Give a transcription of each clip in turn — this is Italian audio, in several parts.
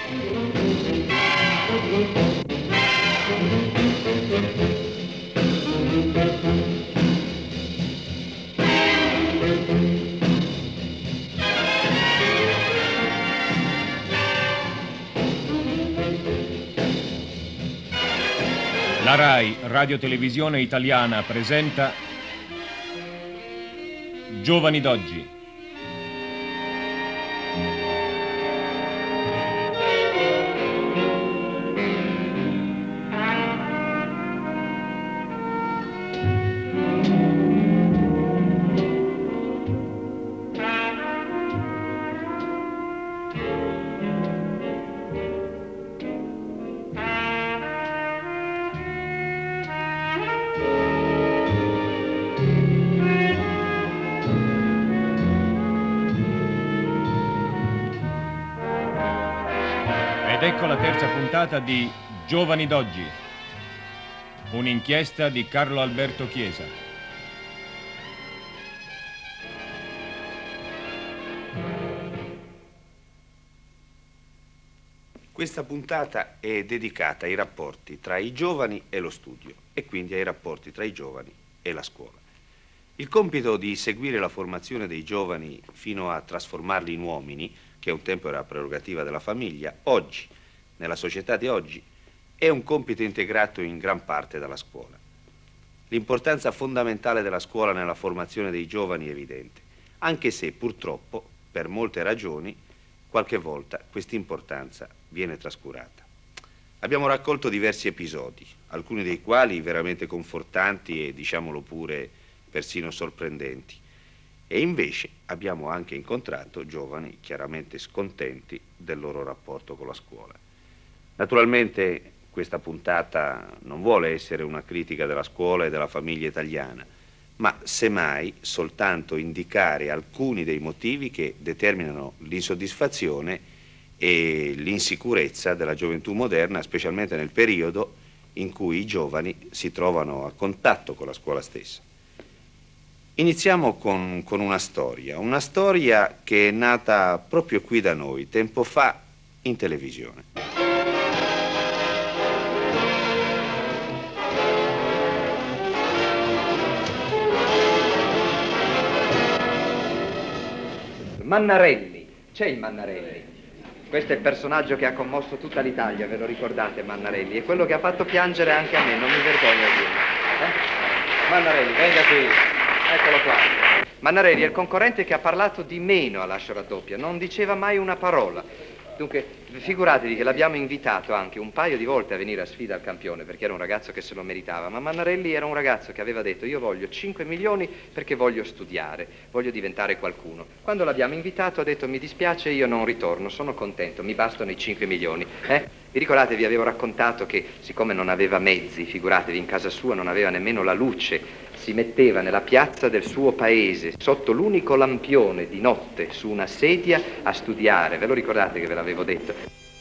La RAI, radiotelevisione italiana, presenta Giovani d'oggi. Ed ecco la terza puntata di Giovani d'oggi, un'inchiesta di Carlo Alberto Chiesa. Questa puntata è dedicata ai rapporti tra i giovani e lo studio e quindi ai rapporti tra i giovani e la scuola. Il compito di seguire la formazione dei giovani fino a trasformarli in uomini, che un tempo era prerogativa della famiglia, oggi, nella società di oggi, è un compito integrato in gran parte dalla scuola. L'importanza fondamentale della scuola nella formazione dei giovani è evidente, anche se purtroppo, per molte ragioni, qualche volta questa importanza viene trascurata. Abbiamo raccolto diversi episodi, alcuni dei quali veramente confortanti e, diciamolo pure, persino sorprendenti. E invece abbiamo anche incontrato giovani chiaramente scontenti del loro rapporto con la scuola. Naturalmente questa puntata non vuole essere una critica della scuola e della famiglia italiana, ma semmai soltanto indicare alcuni dei motivi che determinano l'insoddisfazione e l'insicurezza della gioventù moderna, specialmente nel periodo in cui i giovani si trovano a contatto con la scuola stessa. Iniziamo con una storia che è nata proprio qui da noi, tempo fa, in televisione. Mannarelli, c'è il Mannarelli. Questo è il personaggio che ha commosso tutta l'Italia, ve lo ricordate, Mannarelli? È quello che ha fatto piangere anche a me, non mi vergogno a dirlo. Mannarelli, venga qui. Eccolo qua. Mannarelli è il concorrente che ha parlato di meno a Lascio Raddoppia, non diceva mai una parola. Dunque, figuratevi che l'abbiamo invitato anche un paio di volte a venire a sfida al campione, perché era un ragazzo che se lo meritava, ma Mannarelli era un ragazzo che aveva detto: io voglio 5 milioni perché voglio studiare, voglio diventare qualcuno. Quando l'abbiamo invitato ha detto: mi dispiace, io non ritorno, sono contento, mi bastano i 5 milioni. Vi ricordate, vi avevo raccontato che siccome non aveva mezzi, figuratevi, in casa sua non aveva nemmeno la luce, si metteva nella piazza del suo paese, sotto l'unico lampione di notte, su una sedia, a studiare. Ve lo ricordate che ve l'avevo detto?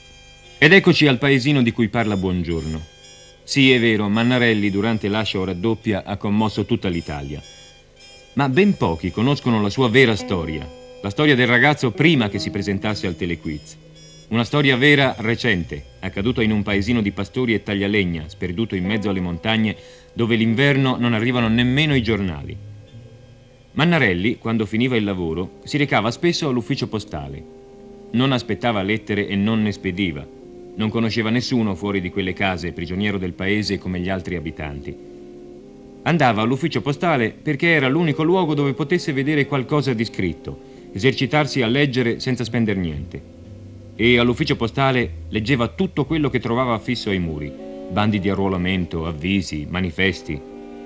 Ed eccoci al paesino di cui parla Buongiorno. Sì, è vero, Mannarelli durante Lascio Raddoppia ha commosso tutta l'Italia. Ma ben pochi conoscono la sua vera storia, la storia del ragazzo prima che si presentasse al Telequiz. Una storia vera recente, accaduta in un paesino di pastori e taglialegna, sperduto in mezzo alle montagne, dove l'inverno non arrivano nemmeno i giornali. Mannarelli, quando finiva il lavoro, si recava spesso all'ufficio postale. Non aspettava lettere e non ne spediva. Non conosceva nessuno fuori di quelle case, prigioniero del paese come gli altri abitanti. Andava all'ufficio postale perché era l'unico luogo dove potesse vedere qualcosa di scritto, esercitarsi a leggere senza spendere niente. E all'ufficio postale leggeva tutto quello che trovava affisso ai muri: bandi di arruolamento, avvisi, manifesti.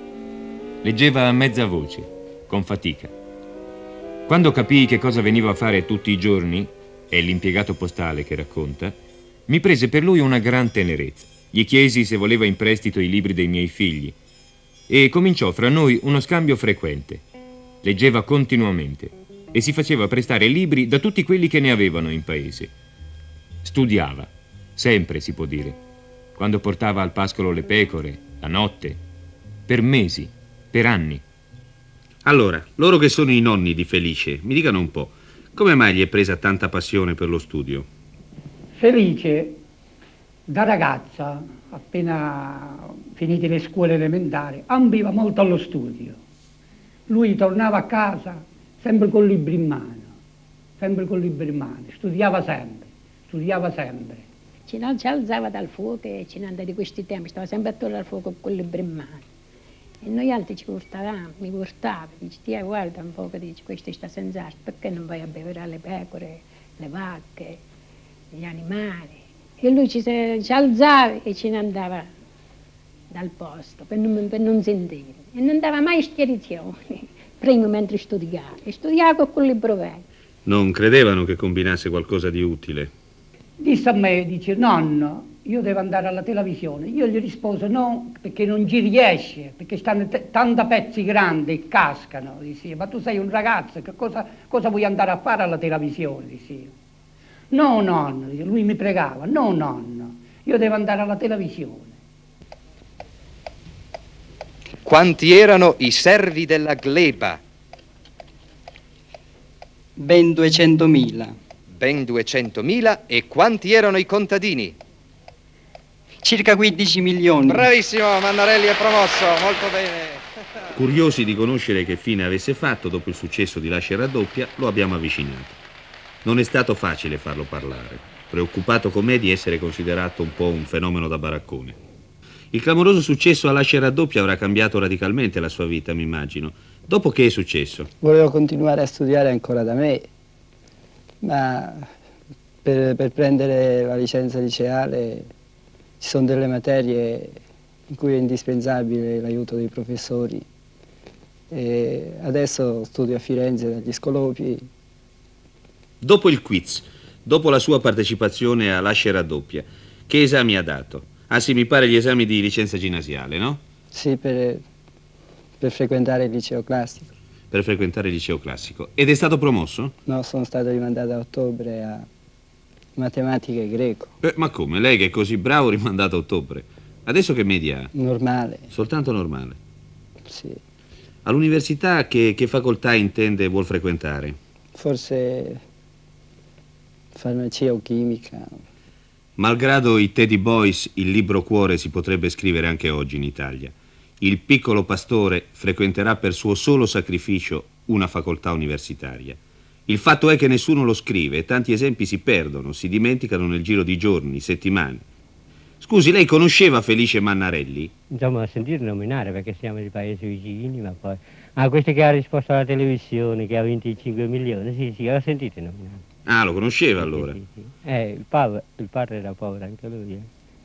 Leggeva a mezza voce, con fatica. Quando capii che cosa veniva a fare tutti i giorni, è l'impiegato postale che racconta, mi prese per lui una gran tenerezza. Gli chiesi se voleva in prestito i libri dei miei figli e cominciò fra noi uno scambio frequente. Leggeva continuamente e si faceva prestare libri da tutti quelli che ne avevano in paese. Studiava, sempre si può dire, quando portava al pascolo le pecore, la notte, per mesi, per anni. Allora, loro che sono i nonni di Felice, mi dicano un po', come mai gli è presa tanta passione per lo studio? Felice, da ragazza, appena finite le scuole elementari, ambiva molto allo studio. Lui tornava a casa sempre con libri in mano, studiava sempre. Ci alzava dal fuoco e ci andava di questi tempi, stava sempre attorno al fuoco con il libro in mano. E noi altri ci portavamo, mi portava, dice, ti guarda un po', dice, questo sta senza arte, perché non vai a bere le pecore, le vacche, gli animali? E lui ci alzava e ce ne andava dal posto per non sentire. E non dava mai spiegazioni, prima mentre studiava. E studiava con quel libro vecchio. Non credevano che combinasse qualcosa di utile? Disse a me, dice, nonno, io devo andare alla televisione. Io gli rispose no, perché non ci riesce, perché stanno tanti pezzi grandi e cascano. Dice, ma tu sei un ragazzo, che cosa vuoi andare a fare alla televisione? Dice, no nonno, lui mi pregava, no nonno, io devo andare alla televisione. Quanti erano i servi della gleba? Ben 200.000. Ben 200.000. E quanti erano i contadini? Circa 15 milioni. Bravissimo, Mannarelli è promosso, molto bene. Curiosi di conoscere che fine avesse fatto dopo il successo di Lascia e raddoppia, lo abbiamo avvicinato. Non è stato facile farlo parlare, preoccupato com'è di essere considerato un po' un fenomeno da baraccone. Il clamoroso successo a Lascia e raddoppia avrà cambiato radicalmente la sua vita, mi immagino. Dopo che è successo? Volevo continuare a studiare ancora da me, ma per prendere la licenza liceale ci sono delle materie in cui è indispensabile l'aiuto dei professori. E adesso studio a Firenze dagli Scolopi. Dopo il quiz, dopo la sua partecipazione a Lascia e raddoppia, che esami ha dato? Ah sì, mi pare gli esami di licenza ginnasiale, no? Sì, per frequentare il liceo classico. Per frequentare il liceo classico. Ed è stato promosso? No, sono stato rimandato a ottobre a matematica e greco. Ma come? Lei che è così bravo rimandato a ottobre. Adesso che media ha? Normale. Soltanto normale? Sì. All'università che facoltà intende e vuol frequentare? Forse farmacia o chimica. Malgrado i Teddy Boys, il libro cuore si potrebbe scrivere anche oggi in Italia. Il piccolo pastore frequenterà per suo solo sacrificio una facoltà universitaria. Il fatto è che nessuno lo scrive e tanti esempi si perdono, si dimenticano nel giro di giorni, settimane. Scusi, lei conosceva Felice Mannarelli? Insomma, a sentire nominare perché siamo di paesi vicini, ma poi... Ah, questo che ha risposto alla televisione, che ha 25 milioni, sì, ho sentito nominare. Ah, lo conosceva allora? Sì. Il padre era povero anche lui.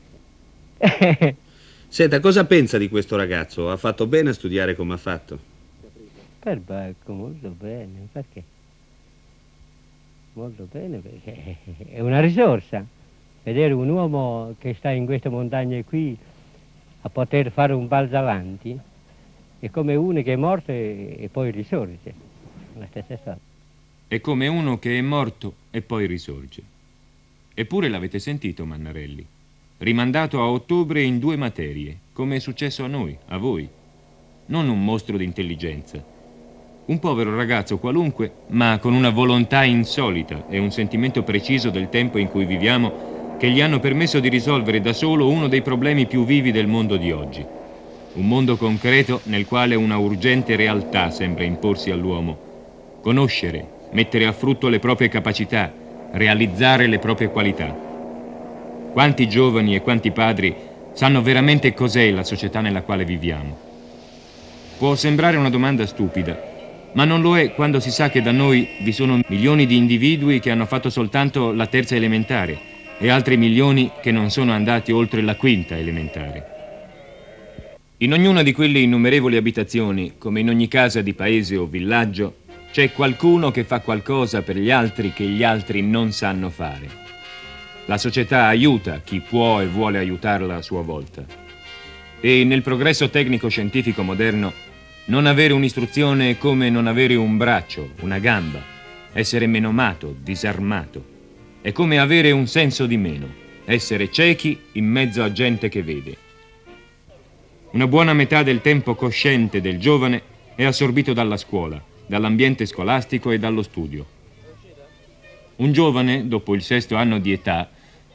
Senta, cosa pensa di questo ragazzo? Ha fatto bene a studiare come ha fatto? Perbacco, molto bene, perché? Molto bene perché è una risorsa. Vedere un uomo che sta in queste montagne qui a poter fare un balzo avanti è come uno che è morto e poi risorge. La stessa cosa. È come uno che è morto e poi risorge. Eppure l'avete sentito, Mannarelli. Rimandato a ottobre in 2 materie, come è successo a noi, a voi. Non un mostro di intelligenza. Un povero ragazzo qualunque, ma con una volontà insolita e un sentimento preciso del tempo in cui viviamo che gli hanno permesso di risolvere da solo uno dei problemi più vivi del mondo di oggi. Un mondo concreto nel quale una urgente realtà sembra imporsi all'uomo. Conoscere, mettere a frutto le proprie capacità, realizzare le proprie qualità. Quanti giovani e quanti padri sanno veramente cos'è la società nella quale viviamo? Può sembrare una domanda stupida, ma non lo è quando si sa che da noi vi sono milioni di individui che hanno fatto soltanto la 3ª elementare e altri milioni che non sono andati oltre la 5ª elementare. In ognuna di quelle innumerevoli abitazioni, come in ogni casa di paese o villaggio, c'è qualcuno che fa qualcosa per gli altri che gli altri non sanno fare. La società aiuta chi può e vuole aiutarla a sua volta. E nel progresso tecnico-scientifico moderno, non avere un'istruzione è come non avere un braccio, una gamba, essere menomato, disarmato. È come avere un senso di meno, essere ciechi in mezzo a gente che vede. Una buona metà del tempo cosciente del giovane è assorbito dalla scuola, dall'ambiente scolastico e dallo studio. Un giovane, dopo il 6° anno di età,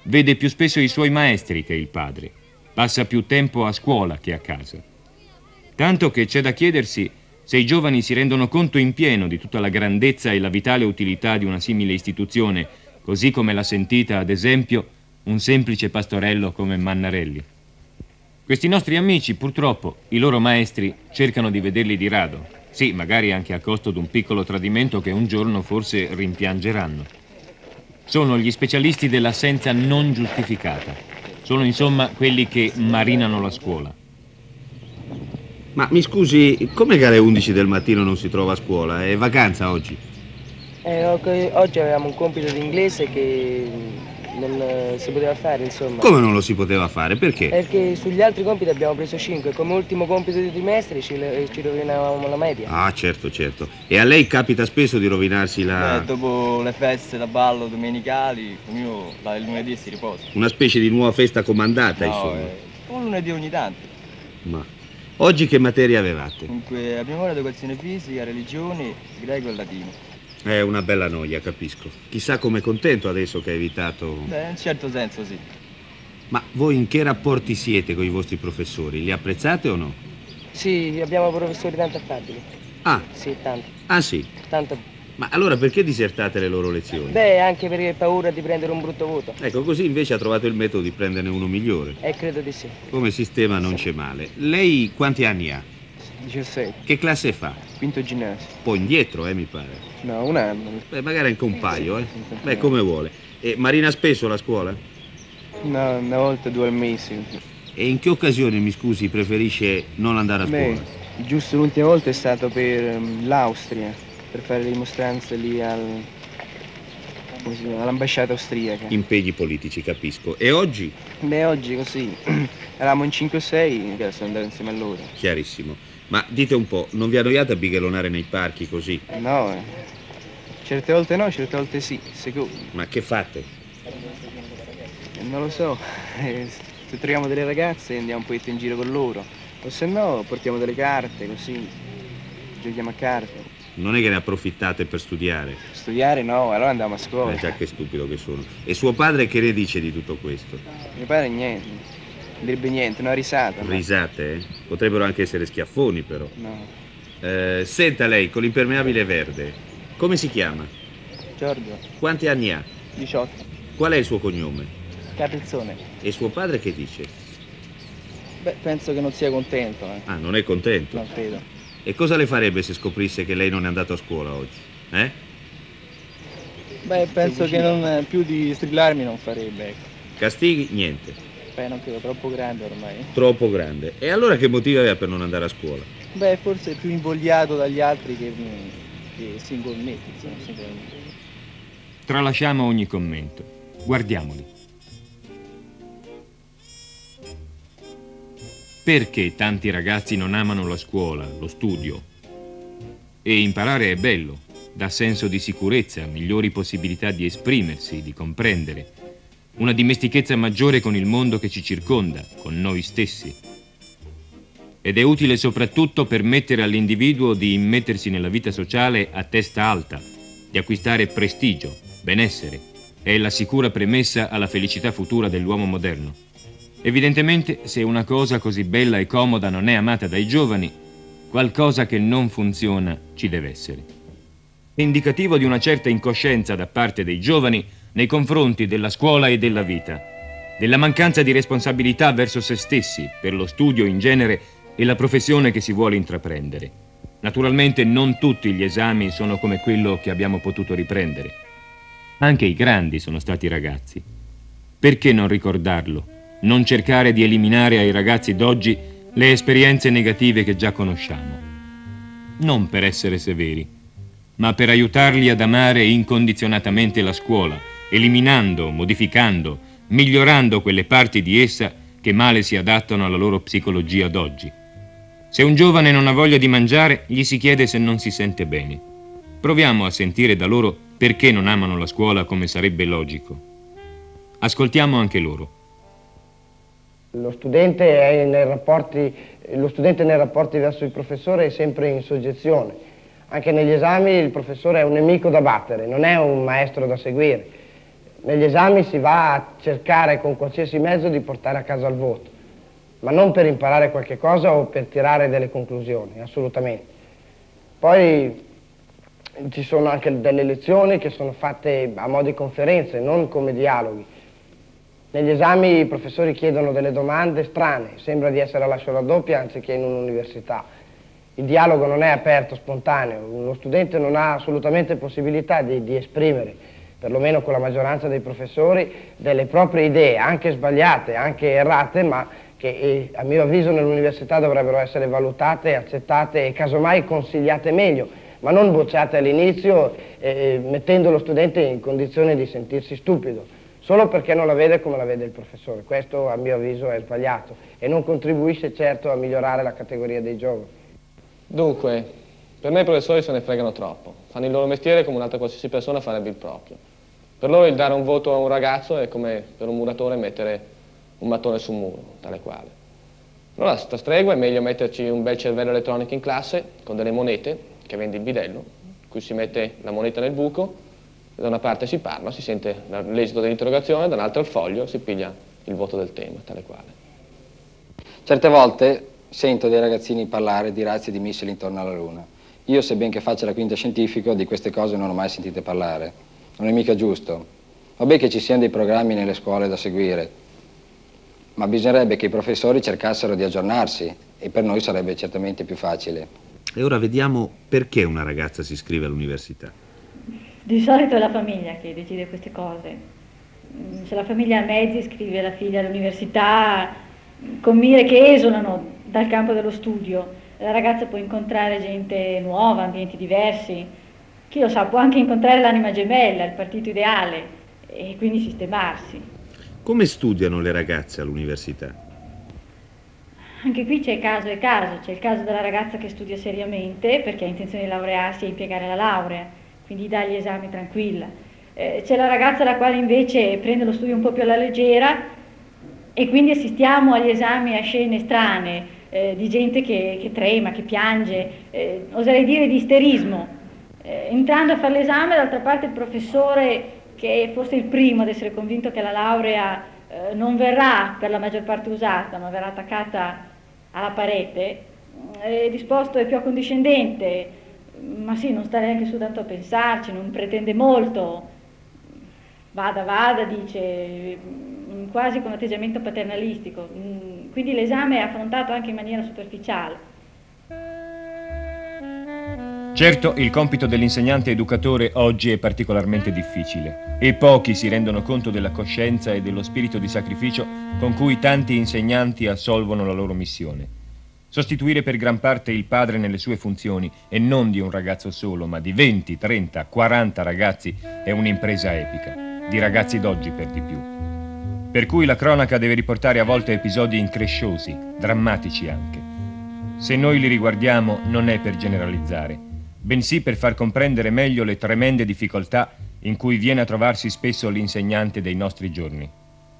vede più spesso i suoi maestri che il padre. Passa più tempo a scuola che a casa. Tanto che c'è da chiedersi se i giovani si rendono conto in pieno di tutta la grandezza e la vitale utilità di una simile istituzione, così come l'ha sentita, ad esempio, un semplice pastorello come Mannarelli. Questi nostri amici, purtroppo, i loro maestri cercano di vederli di rado. Sì, magari anche a costo di un piccolo tradimento che un giorno forse rimpiangeranno. Sono gli specialisti dell'assenza non giustificata. Sono insomma quelli che marinano la scuola. Ma mi scusi, come che alle 11 del mattino non si trova a scuola? È vacanza oggi? Oggi avevamo un compito di inglese che non si poteva fare, insomma. Come non lo si poteva fare? Perché? Perché sugli altri compiti abbiamo preso 5, come ultimo compito di trimestre ci rovinavamo la media. Ah, certo, certo. E a lei capita spesso di rovinarsi la... dopo le feste da ballo domenicali, il lunedì si riposa. Una specie di nuova festa comandata, No, insomma. un lunedì ogni tanto. Ma oggi che materia avevate? Dunque abbiamo ora educazione fisica, religione, greco e latino. È una bella noia, capisco. Chissà com'è contento adesso che ha evitato... Beh, in certo senso sì. Ma voi in che rapporti siete con i vostri professori? Li apprezzate o no? Sì, abbiamo professori tanto affabili. Ah, Sì, tanto. ah sì. Tanto. Ma allora perché disertate le loro lezioni? Beh, anche perché paura di prendere un brutto voto. Ecco, così invece ha trovato il metodo di prenderne uno migliore. Credo di sì. Come sistema non c'è male. Lei quanti anni ha? 17. Che classe fa? Quinto ginnasio. Un po' indietro, mi pare. No, un anno. Beh, magari anche un paio, Beh, come vuole. E marina spesso la scuola? No, una volta, 2 al mese. E in che occasione, mi scusi, preferisce non andare a scuola? Beh, giusto l'ultima volta è stato per l'Austria, per fare le dimostranze lì all'ambasciata austriaca. Impegni politici, capisco. E oggi? Beh, oggi così. Eravamo in 5 o 6, che sono andato insieme a loro. Chiarissimo. Ma dite un po', non vi annoiate a bighellonare nei parchi così? No, certe volte no, certe volte sì, sicuro. Ma che fate? Non lo so, se troviamo delle ragazze andiamo un po' in giro con loro, o se no portiamo delle carte, così, giochiamo a carte. Non è che ne approfittate per studiare? Studiare no, allora andiamo a scuola. Già che stupido che sono. E suo padre che ne dice di tutto questo? Mio padre niente, non direbbe niente, una risata. No? Risate, Potrebbero anche essere schiaffoni, però. No. Senta lei, con l'impermeabile verde, come si chiama? Giorgio. Quanti anni ha? 18. Qual è il suo cognome? Capezzone. E suo padre che dice? Beh, penso che non sia contento. Ah, non è contento? Non credo. E cosa le farebbe se scoprisse che lei non è andato a scuola oggi? Beh, penso che non, più di strillarmi non farebbe, ecco. Castighi? Niente. Beh, non credo, troppo grande ormai. Troppo grande. E allora che motivo aveva per non andare a scuola? Beh, forse più invogliato dagli altri che singolarmente, insomma, singolarmente. Tralasciamo ogni commento. Guardiamoli. Perché tanti ragazzi non amano la scuola, lo studio? E imparare è bello, dà senso di sicurezza, migliori possibilità di esprimersi, di comprendere, una dimestichezza maggiore con il mondo che ci circonda, con noi stessi. Ed è utile soprattutto permettere all'individuo di immettersi nella vita sociale a testa alta, di acquistare prestigio, benessere. È la sicura premessa alla felicità futura dell'uomo moderno. Evidentemente, se una cosa così bella e comoda non è amata dai giovani, qualcosa che non funziona ci deve essere. È indicativo di una certa incoscienza da parte dei giovani nei confronti della scuola e della vita, della mancanza di responsabilità verso se stessi, per lo studio in genere e la professione che si vuole intraprendere. Naturalmente non tutti gli esami sono come quello che abbiamo potuto riprendere. Anche i grandi sono stati ragazzi. Perché non ricordarlo? Non cercare di eliminare ai ragazzi d'oggi le esperienze negative che già conosciamo. Non per essere severi, ma per aiutarli ad amare incondizionatamente la scuola, eliminando, modificando, migliorando quelle parti di essa che male si adattano alla loro psicologia d'oggi. Se un giovane non ha voglia di mangiare, gli si chiede se non si sente bene. Proviamo a sentire da loro perché non amano la scuola come sarebbe logico. Ascoltiamo anche loro. Lo studente nei rapporti verso il professore è sempre in soggezione. Anche negli esami il professore è un nemico da battere, non è un maestro da seguire. Negli esami si va a cercare con qualsiasi mezzo di portare a casa il voto, ma non per imparare qualche cosa o per tirare delle conclusioni, assolutamente. Poi ci sono anche delle lezioni che sono fatte a mo' di conferenze, non come dialoghi. Negli esami i professori chiedono delle domande strane, sembra di essere alla scuola doppia anziché in un'università. Il dialogo non è aperto, spontaneo, uno studente non ha assolutamente possibilità di esprimere, perlomeno con la maggioranza dei professori, delle proprie idee, anche sbagliate, anche errate, ma che a mio avviso nell'università dovrebbero essere valutate, accettate e casomai consigliate meglio, ma non bocciate all'inizio mettendo lo studente in condizione di sentirsi stupido, solo perché non la vede come la vede il professore. Questo a mio avviso è sbagliato e non contribuisce certo a migliorare la categoria dei giovani. Dunque, per me i professori se ne fregano troppo, fanno il loro mestiere come un'altra qualsiasi persona farebbe il proprio. Per loro il dare un voto a un ragazzo è come per un muratore mettere un mattone sul muro, tale quale. Allora a sta stregua è meglio metterci un bel cervello elettronico in classe con delle monete che vende il bidello, in cui si mette la moneta nel buco, da una parte si parla, si sente l'esito dell'interrogazione, dall'altra il foglio, si piglia il voto del tema, tale quale. Certe volte sento dei ragazzini parlare di razzi e di missili intorno alla Luna. Io, sebbene che faccia la quinta scientifico, di queste cose non ho mai sentite parlare. Non è mica giusto. Vabbè che ci siano dei programmi nelle scuole da seguire, ma bisognerebbe che i professori cercassero di aggiornarsi e per noi sarebbe certamente più facile. E ora vediamo perché una ragazza si iscrive all'università. Di solito è la famiglia che decide queste cose. Se la famiglia ha mezzi, iscrive la figlia all'università con mire che esulano dal campo dello studio. La ragazza può incontrare gente nuova, ambienti diversi, chi lo sa, può anche incontrare l'anima gemella, il partito ideale e quindi sistemarsi. Come studiano le ragazze all'università? Anche qui c'è caso e caso, c'è il caso della ragazza che studia seriamente perché ha intenzione di laurearsi e impiegare la laurea, quindi dà gli esami tranquilla. C'è la ragazza la quale invece prende lo studio un po' più alla leggera e quindi assistiamo agli esami a scene strane, di gente che trema, che piange, oserei dire di isterismo. Entrando a fare l'esame, d'altra parte il professore, che è forse il primo ad essere convinto che la laurea non verrà per la maggior parte usata, ma verrà attaccata alla parete, è disposto, è più accondiscendente, ma sì, non sta neanche su tanto a pensarci, non pretende molto, vada, dice, quasi con atteggiamento paternalistico, quindi l'esame è affrontato anche in maniera superficiale. Certo, il compito dell'insegnante educatore oggi è particolarmente difficile e pochi si rendono conto della coscienza e dello spirito di sacrificio con cui tanti insegnanti assolvono la loro missione. Sostituire per gran parte il padre nelle sue funzioni e non di un ragazzo solo, ma di 20, 30, 40 ragazzi è un'impresa epica, di ragazzi d'oggi per di più. Per cui la cronaca deve riportare a volte episodi incresciosi, drammatici anche. Se noi li riguardiamo non è per generalizzare, bensì per far comprendere meglio le tremende difficoltà in cui viene a trovarsi spesso l'insegnante dei nostri giorni.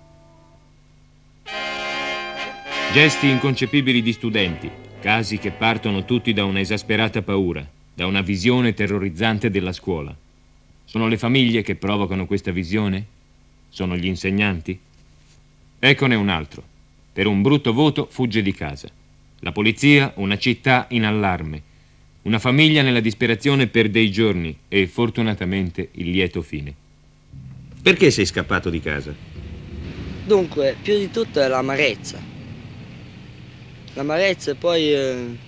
Gesti inconcepibili di studenti, casi che partono tutti da una esasperata paura, da una visione terrorizzante della scuola. Sono le famiglie che provocano questa visione? Sono gli insegnanti? Eccone un altro. Per un brutto voto fugge di casa. La polizia, una città in allarme. Una famiglia nella disperazione per dei giorni e fortunatamente il lieto fine. Perché sei scappato di casa? Dunque, più di tutto è l'amarezza. L'amarezza e poi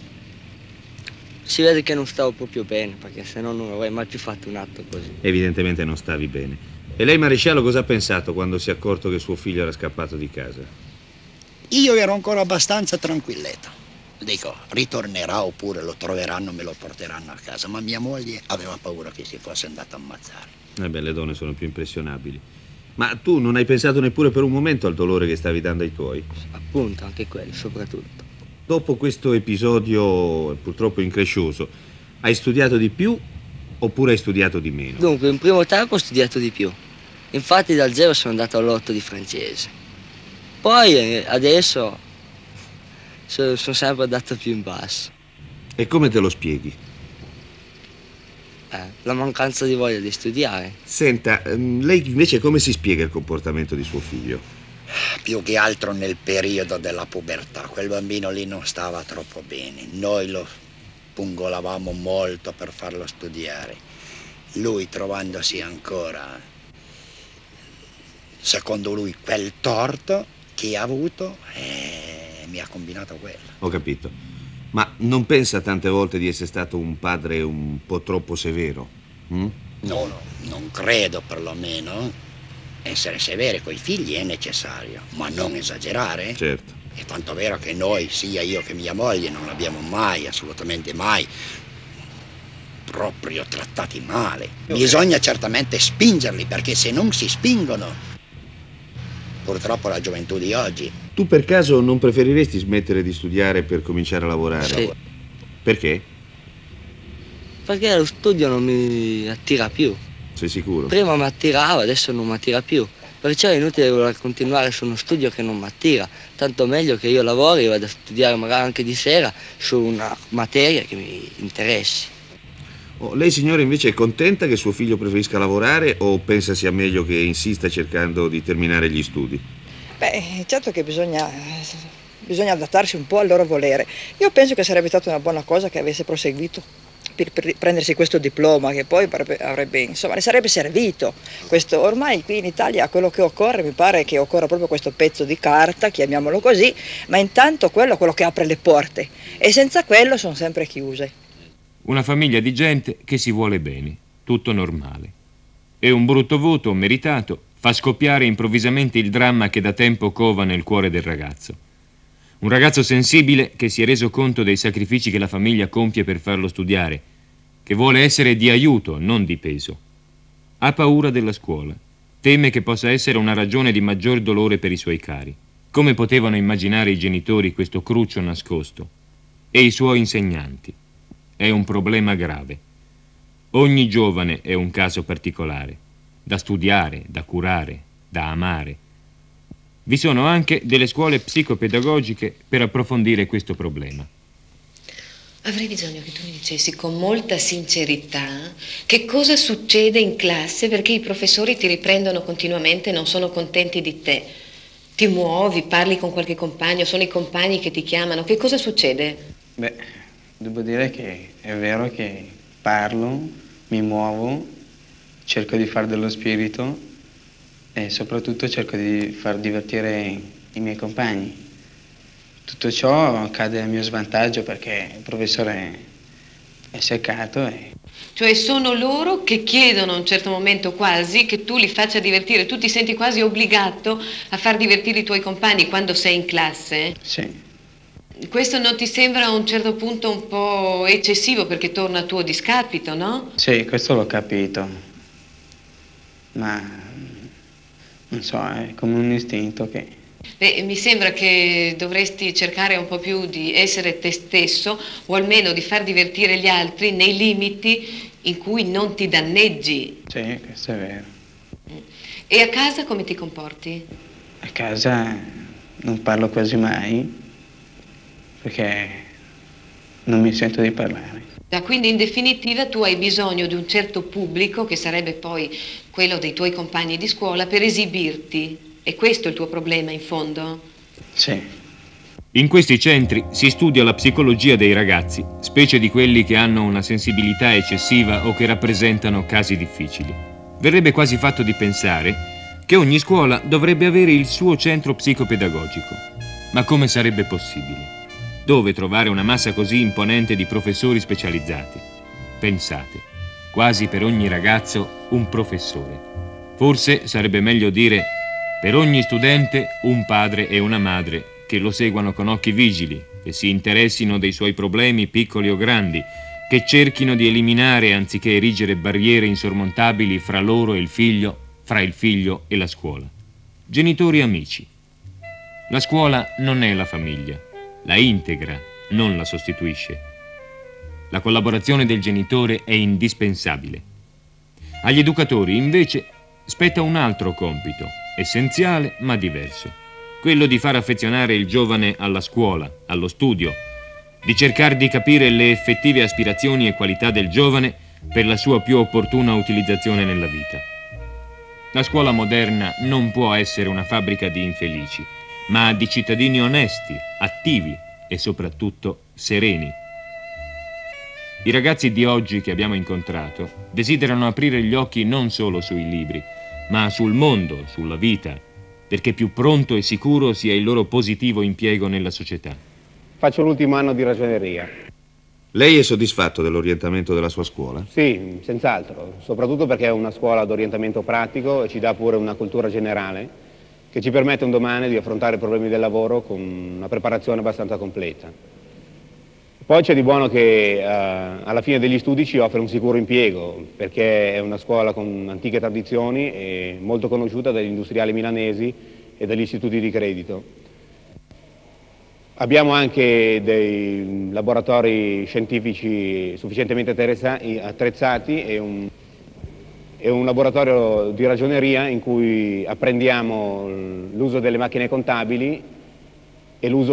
si vede che non stavo proprio bene, perché se no non avrei mai più fatto un atto così. Evidentemente non stavi bene. E lei, maresciallo, cosa ha pensato quando si è accorto che suo figlio era scappato di casa? Io ero ancora abbastanza tranquilletto. Dico, ritornerà oppure lo troveranno, me lo porteranno a casa. Ma mia moglie aveva paura che si fosse andato a ammazzare. Le donne sono più impressionabili. Ma tu non hai pensato neppure per un momento al dolore che stavi dando ai tuoi? Appunto, anche quello, soprattutto. Dopo questo episodio purtroppo increscioso, hai studiato di più oppure hai studiato di meno? Dunque, in primo tempo ho studiato di più. Infatti dal 0 sono andato all'8 di francese. Poi adesso sono sempre andato più in basso. E come te lo spieghi? La mancanza di voglia di studiare. Senta, lei invece come si spiega il comportamento di suo figlio? Più che altro nel periodo della pubertà, quel bambino lì non stava troppo bene. Noi lo pungolavamo molto per farlo studiare. Lui, trovandosi ancora, secondo lui, quel torto che ha avuto, mi ha combinato quello. Ho capito. Ma non pensa tante volte di essere stato un padre un po' troppo severo? No, non credo perlomeno. Essere severi coi figli è necessario, ma non esagerare. Certo. È tanto vero che noi, sia io che mia moglie, non l'abbiamo mai, assolutamente mai, proprio trattati male. Bisogna certamente spingerli, perché se non si spingono, purtroppo la gioventù di oggi. Tu per caso non preferiresti smettere di studiare per cominciare a lavorare? Sì. Perché? Perché lo studio non mi attira più. Sei sicuro? Prima mi attirava, adesso non mi attira più. Perciò è inutile voler continuare su uno studio che non mi attira. Tanto meglio che io lavori e vado a studiare magari anche di sera su una materia che mi interessi. Lei signora invece è contenta che suo figlio preferisca lavorare o pensa sia meglio che insista cercando di terminare gli studi? Beh, certo che bisogna adattarsi un po' al loro volere. Io penso che sarebbe stata una buona cosa che avesse proseguito per prendersi questo diploma, che poi avrebbe, insomma, ne sarebbe servito. Questo, ormai qui in Italia quello che occorre, mi pare che occorra proprio questo pezzo di carta, chiamiamolo così, ma intanto quello è quello che apre le porte, e senza quello sono sempre chiuse. Una famiglia di gente che si vuole bene, tutto normale. E un brutto voto meritato fa scoppiare improvvisamente il dramma che da tempo cova nel cuore del ragazzo. Un ragazzo sensibile che si è reso conto dei sacrifici che la famiglia compie per farlo studiare, che vuole essere di aiuto, non di peso. Ha paura della scuola, teme che possa essere una ragione di maggior dolore per i suoi cari. Come potevano immaginare i genitori questo cruccio nascosto? E i suoi insegnanti? È un problema grave. Ogni giovane è un caso particolare, da studiare, da curare, da amare. Vi sono anche delle scuole psicopedagogiche per approfondire questo problema. Avrei bisogno che tu mi dicessi con molta sincerità che cosa succede in classe perché i professori ti riprendono continuamente e non sono contenti di te. Ti muovi, parli con qualche compagno, sono i compagni che ti chiamano. Che cosa succede? Beh, devo dire che è vero che parlo, mi muovo, cerco di fare dello spirito e soprattutto cerco di far divertire i miei compagni. Tutto ciò cade a mio svantaggio perché il professore è seccato e... Cioè sono loro che chiedono a un certo momento quasi che tu li faccia divertire, tu ti senti quasi obbligato a far divertire i tuoi compagni quando sei in classe? Sì. Questo non ti sembra a un certo punto un po' eccessivo perché torna a tuo discapito, no? Sì, questo l'ho capito, ma non so, è come un istinto che... Beh, mi sembra che dovresti cercare un po' più di essere te stesso o almeno di far divertire gli altri nei limiti in cui non ti danneggi. Sì, questo è vero. E a casa come ti comporti? A casa non parlo quasi mai perché non mi sento di parlare. Quindi in definitiva tu hai bisogno di un certo pubblico, che sarebbe poi quello dei tuoi compagni di scuola, per esibirti. E questo è il tuo problema, in fondo? Sì. In questi centri si studia la psicologia dei ragazzi, specie di quelli che hanno una sensibilità eccessiva o che rappresentano casi difficili. Verrebbe quasi fatto di pensare che ogni scuola dovrebbe avere il suo centro psicopedagogico. Ma come sarebbe possibile? Dove trovare una massa così imponente di professori specializzati? Pensate, quasi per ogni ragazzo un professore. Forse sarebbe meglio dire per ogni studente un padre e una madre che lo seguano con occhi vigili, che si interessino dei suoi problemi piccoli o grandi, che cerchino di eliminare anziché erigere barriere insormontabili fra loro e il figlio, fra il figlio e la scuola. Genitori amici. La scuola non è la famiglia, la integra, non la sostituisce. La collaborazione del genitore è indispensabile. Agli educatori, invece, spetta un altro compito, essenziale ma diverso, quello di far affezionare il giovane alla scuola, allo studio, di cercare di capire le effettive aspirazioni e qualità del giovane per la sua più opportuna utilizzazione nella vita. La scuola moderna non può essere una fabbrica di infelici, ma di cittadini onesti, attivi e soprattutto sereni. I ragazzi di oggi che abbiamo incontrato desiderano aprire gli occhi non solo sui libri, ma sul mondo, sulla vita, perché più pronto e sicuro sia il loro positivo impiego nella società. Faccio l'ultimo anno di ragioneria. Lei è soddisfatto dell'orientamento della sua scuola? Sì, senz'altro, soprattutto perché è una scuola ad orientamento pratico e ci dà pure una cultura generale che ci permette un domani di affrontare i problemi del lavoro con una preparazione abbastanza completa. Poi c'è di buono che alla fine degli studi ci offre un sicuro impiego, perché è una scuola con antiche tradizioni e molto conosciuta dagli industriali milanesi e dagli istituti di credito. Abbiamo anche dei laboratori scientifici sufficientemente attrezzati e un laboratorio di ragioneria in cui apprendiamo l'uso delle macchine contabili e l'uso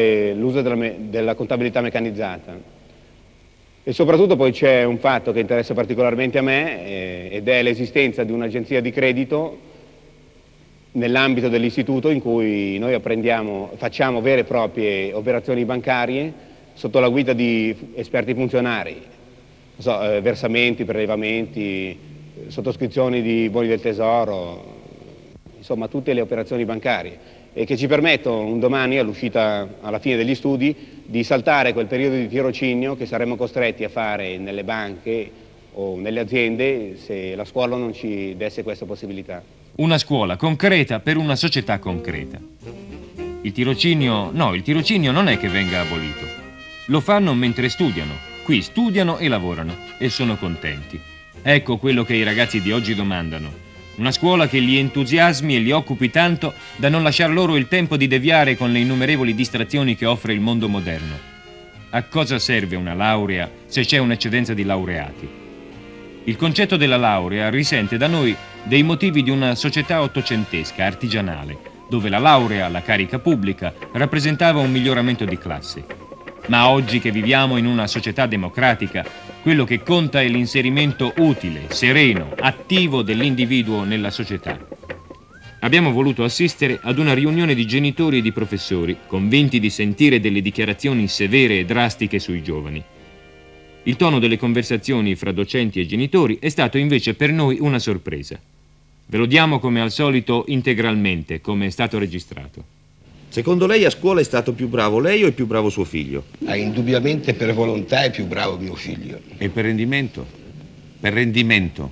della contabilità meccanizzata. E soprattutto poi c'è un fatto che interessa particolarmente a me ed è l'esistenza di un'agenzia di credito nell'ambito dell'istituto in cui noi facciamo vere e proprie operazioni bancarie sotto la guida di esperti funzionari, versamenti, prelevamenti, sottoscrizioni di buoni del tesoro, insomma tutte le operazioni bancarie, e che ci permettono un domani, alla fine degli studi, di saltare quel periodo di tirocinio che saremmo costretti a fare nelle banche o nelle aziende se la scuola non ci desse questa possibilità. Una scuola concreta per una società concreta. Il tirocinio non è che venga abolito. Lo fanno mentre studiano. Qui studiano e lavorano e sono contenti. Ecco quello che i ragazzi di oggi domandano. Una scuola che li entusiasmi e li occupi tanto da non lasciar loro il tempo di deviare con le innumerevoli distrazioni che offre il mondo moderno. A cosa serve una laurea se c'è un'eccedenza di laureati? Il concetto della laurea risente da noi dei motivi di una società ottocentesca, artigianale, dove la laurea, la carica pubblica, rappresentava un miglioramento di classe. Ma oggi che viviamo in una società democratica, quello che conta è l'inserimento utile, sereno, attivo dell'individuo nella società. Abbiamo voluto assistere ad una riunione di genitori e di professori, convinti di sentire delle dichiarazioni severe e drastiche sui giovani. Il tono delle conversazioni fra docenti e genitori è stato invece per noi una sorpresa. Ve lo diamo come al solito integralmente, come è stato registrato. Secondo lei a scuola è stato più bravo lei o è più bravo suo figlio? Indubbiamente per volontà è più bravo mio figlio. E per rendimento? Per rendimento?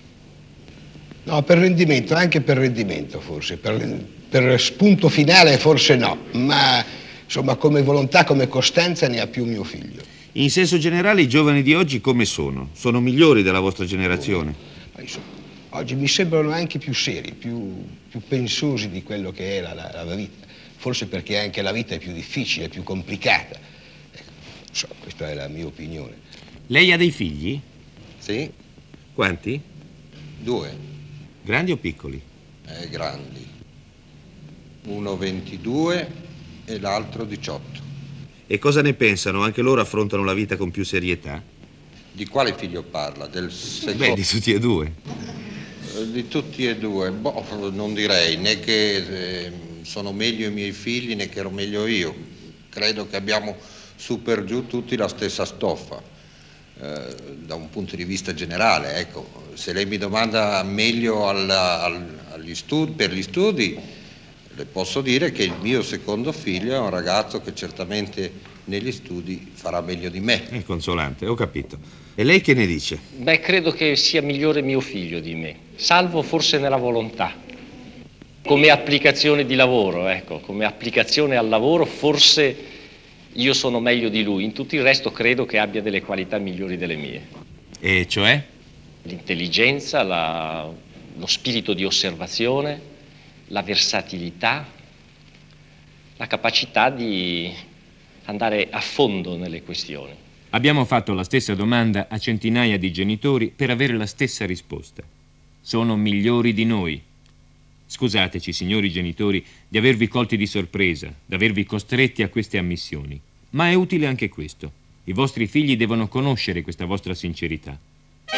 No, per rendimento, anche per rendimento forse. Per spunto finale forse no, ma insomma come volontà, come costanza ne ha più mio figlio. In senso generale i giovani di oggi come sono? Sono migliori della vostra generazione? Insomma, oggi mi sembrano anche più seri, più pensosi di quello che è la vita. Forse perché anche la vita è più difficile, più complicata. Questa è la mia opinione. Lei ha dei figli? Sì. Quanti? 2. Grandi o piccoli? Grandi. Uno 22 e l'altro 18. E cosa ne pensano? Anche loro affrontano la vita con più serietà? Di quale figlio parla? Del secondo? Beh, di tutti e due. Di tutti e due? Boh, non direi, né che sono meglio i miei figli né che ero meglio io. Credo che abbiamo su per giù tutti la stessa stoffa, da un punto di vista generale. Ecco, se lei mi domanda meglio per gli studi, le posso dire che il mio secondo figlio è un ragazzo che certamente negli studi farà meglio di me. È consolante, ho capito. E lei che ne dice? Beh, credo che sia migliore mio figlio di me, salvo forse nella volontà. Come applicazione di lavoro, ecco, come applicazione al lavoro forse io sono meglio di lui. In tutto il resto credo che abbia delle qualità migliori delle mie. E cioè? L'intelligenza, lo spirito di osservazione, la versatilità, la capacità di andare a fondo nelle questioni. Abbiamo fatto la stessa domanda a centinaia di genitori per avere la stessa risposta. Sono migliori di noi. Scusateci, signori genitori, di avervi colti di sorpresa, di avervi costretti a queste ammissioni. Ma è utile anche questo. I vostri figli devono conoscere questa vostra sincerità.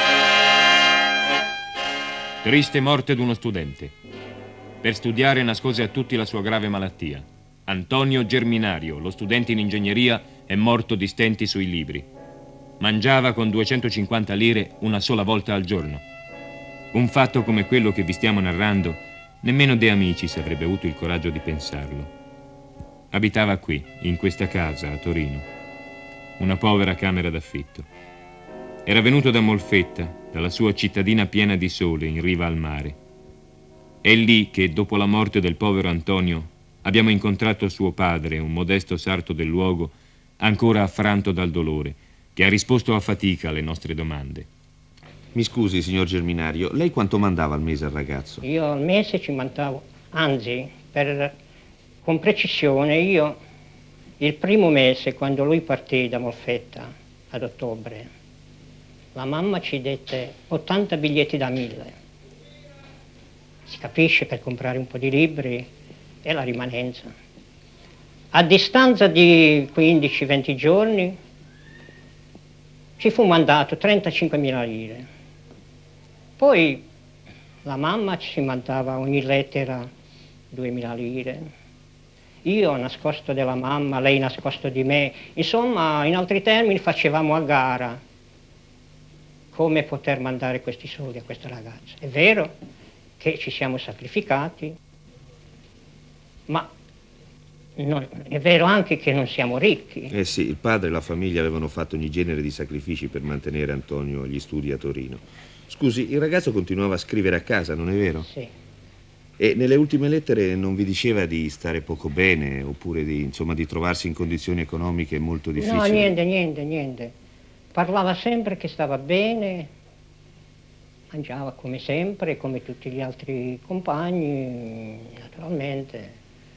Triste morte d'uno studente. Per studiare nascose a tutti la sua grave malattia. Antonio Germinario, lo studente in ingegneria, è morto di stenti sui libri. Mangiava con 250 lire una sola volta al giorno. Un fatto come quello che vi stiamo narrando, nemmeno De Amicis avrebbe avuto il coraggio di pensarlo. Abitava qui, in questa casa, a Torino. Una povera camera d'affitto. Era venuto da Molfetta, dalla sua cittadina piena di sole, in riva al mare. È lì che, dopo la morte del povero Antonio, abbiamo incontrato suo padre, un modesto sarto del luogo, ancora affranto dal dolore, che ha risposto a fatica alle nostre domande. Mi scusi, signor Germinario, lei quanto mandava al mese al ragazzo? Io al mese ci mandavo, anzi, con precisione, io il primo mese, quando lui partì da Molfetta, ad ottobre, la mamma ci dette 80 biglietti da 1000. Si capisce, per comprare un po' di libri e la rimanenza. A distanza di 15-20 giorni ci fu mandato 35.000 lire. Poi la mamma ci mandava ogni lettera 2.000 lire. Io nascosto della mamma, lei nascosto di me. Insomma, in altri termini, facevamo a gara come poter mandare questi soldi a questa ragazza. È vero che ci siamo sacrificati, ma è vero anche che non siamo ricchi. Eh sì, il padre e la famiglia avevano fatto ogni genere di sacrifici per mantenere Antonio agli studi a Torino. Scusi, il ragazzo continuava a scrivere a casa, non è vero? Sì. E nelle ultime lettere non vi diceva di stare poco bene, oppure di trovarsi in condizioni economiche molto difficili? No, niente. Parlava sempre che stava bene, mangiava come sempre, come tutti gli altri compagni, naturalmente.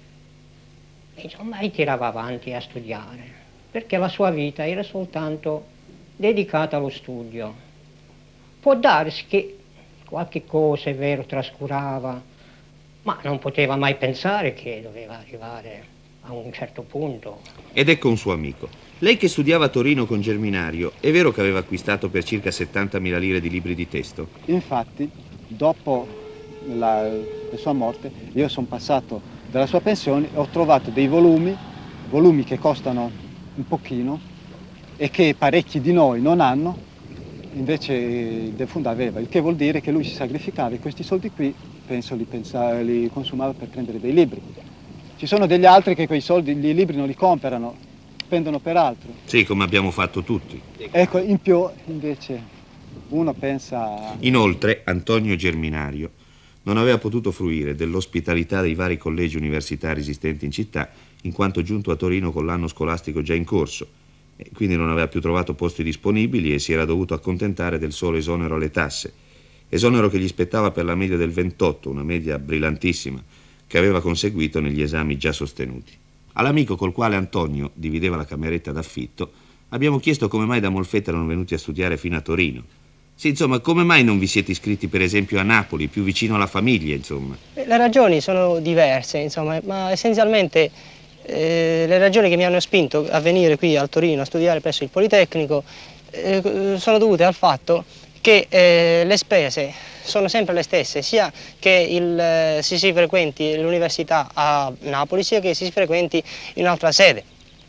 Insomma, tirava avanti a studiare, perché la sua vita era soltanto dedicata allo studio. Può darsi che qualche cosa, è vero, trascurava, ma non poteva mai pensare che doveva arrivare a un certo punto. Ed ecco un suo amico. Lei che studiava a Torino con Germinario, è vero che aveva acquistato per circa 70.000 lire di libri di testo? Infatti, dopo la sua morte, io sono passato dalla sua pensione e ho trovato dei volumi che costano un pochino e che parecchi di noi non hanno, invece il defunto aveva, il che vuol dire che lui si sacrificava e questi soldi qui penso li consumava per prendere dei libri. Ci sono degli altri che quei soldi, i libri non li comprano, spendono per altro. Sì, come abbiamo fatto tutti. Ecco, in più invece uno pensa... Inoltre, Antonio Germinario non aveva potuto fruire dell'ospitalità dei vari collegi universitari esistenti in città, in quanto giunto a Torino con l'anno scolastico già in corso, e quindi non aveva più trovato posti disponibili e si era dovuto accontentare del solo esonero alle tasse, esonero che gli spettava per la media del 28, una media brillantissima, che aveva conseguito negli esami già sostenuti. All'amico col quale Antonio divideva la cameretta d'affitto abbiamo chiesto come mai da Molfetta erano venuti a studiare fino a Torino. Sì, insomma, come mai non vi siete iscritti per esempio a Napoli, più vicino alla famiglia, insomma? Le ragioni sono diverse, insomma, ma essenzialmente le ragioni che mi hanno spinto a venire qui a Torino a studiare presso il Politecnico sono dovute al fatto che le spese sono sempre le stesse, sia che si frequenti l'università a Napoli, sia che si frequenti in un'altra sede.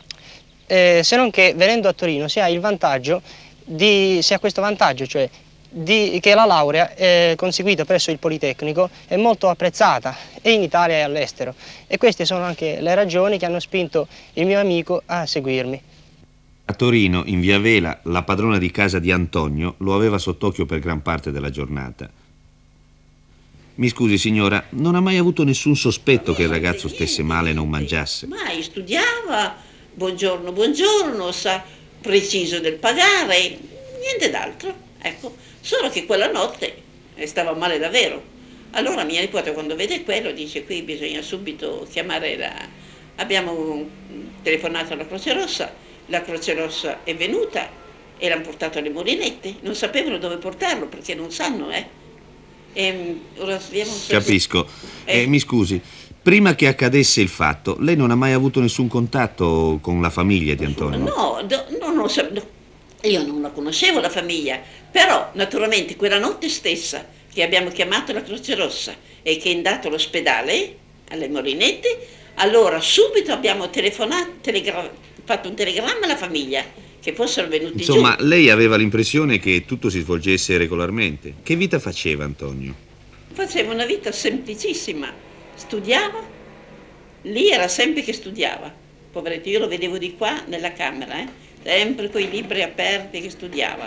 Se non che venendo a Torino si ha il vantaggio si ha questo vantaggio, cioè che la laurea conseguita presso il Politecnico è molto apprezzata e in Italia e all'estero, e queste sono anche le ragioni che hanno spinto il mio amico a seguirmi. A Torino, in via Vela, la padrona di casa di Antonio lo aveva sott'occhio per gran parte della giornata. Mi scusi signora, non ha mai avuto nessun sospetto che il ragazzo stesse male e non mangiasse? Mai, studiava, buongiorno, sa preciso del pagare, niente d'altro, ecco. Solo che quella notte stava male davvero. Allora mia nipote, quando vede quello, dice: qui bisogna subito chiamare Abbiamo telefonato alla Croce Rossa, la Croce Rossa è venuta e l'hanno portato alle Molinette. Non sapevano dove portarlo perché non sanno, ora Capisco. Mi scusi, prima che accadesse il fatto, lei non ha mai avuto nessun contatto con la famiglia di Antonio? No, io non la conoscevo la famiglia, però naturalmente quella notte stessa, che abbiamo chiamato la Croce Rossa e che è andato all'ospedale, alle Morinette. Allora subito abbiamo fatto un telegramma alla famiglia che fossero venuti Insomma, giù. lei aveva l'impressione che tutto si svolgesse regolarmente. Che vita faceva Antonio? Faceva una vita semplicissima, studiava, lì era sempre che studiava. Poveretto, io lo vedevo di qua nella camera, sempre con i libri aperti che studiava.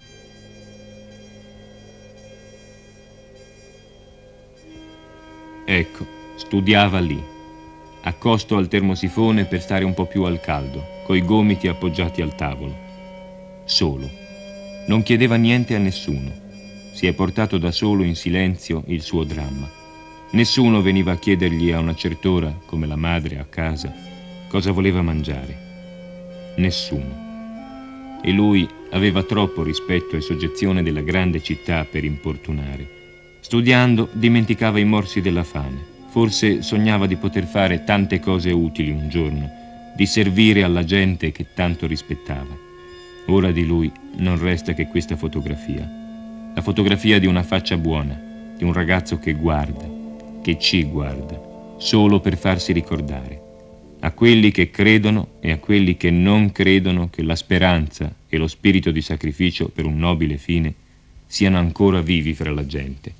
Ecco, studiava lì, accosto al termosifone per stare un po' più al caldo, coi gomiti appoggiati al tavolo. Solo. Non chiedeva niente a nessuno. Si è portato da solo in silenzio il suo dramma. Nessuno veniva a chiedergli a una certa ora, come la madre a casa, cosa voleva mangiare. Nessuno. E lui aveva troppo rispetto e soggezione della grande città per importunare. Studiando dimenticava i morsi della fame. Forse sognava di poter fare tante cose utili un giorno, di servire alla gente che tanto rispettava. Ora di lui non resta che questa fotografia. La fotografia di una faccia buona, di un ragazzo che guarda, che ci guarda, solo per farsi ricordare. A quelli che credono e a quelli che non credono che la speranza e lo spirito di sacrificio per un nobile fine siano ancora vivi fra la gente.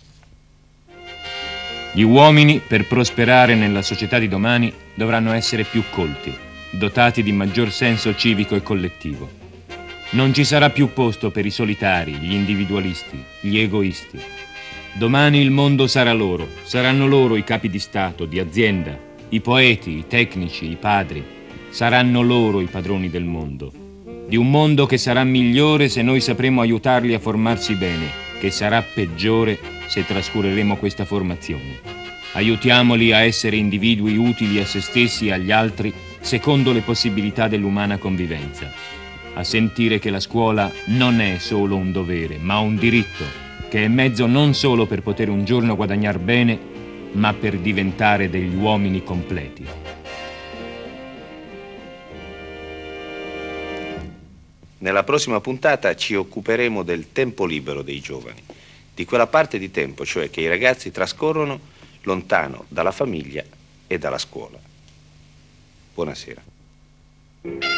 Gli uomini, per prosperare nella società di domani, dovranno essere più colti, dotati di maggior senso civico e collettivo. Non ci sarà più posto per i solitari, gli individualisti, gli egoisti. Domani il mondo sarà loro, saranno loro i capi di Stato, di azienda, i poeti, i tecnici, i padri. Saranno loro i padroni del mondo. Di un mondo che sarà migliore se noi sapremo aiutarli a formarsi bene, che sarà peggiore se trascureremo questa formazione. Aiutiamoli a essere individui utili a se stessi e agli altri secondo le possibilità dell'umana convivenza, a sentire che la scuola non è solo un dovere, ma un diritto, che è mezzo non solo per poter un giorno guadagnar bene, ma per diventare degli uomini completi. Nella prossima puntata ci occuperemo del tempo libero dei giovani, di quella parte di tempo, cioè che i ragazzi trascorrono lontano dalla famiglia e dalla scuola. Buonasera.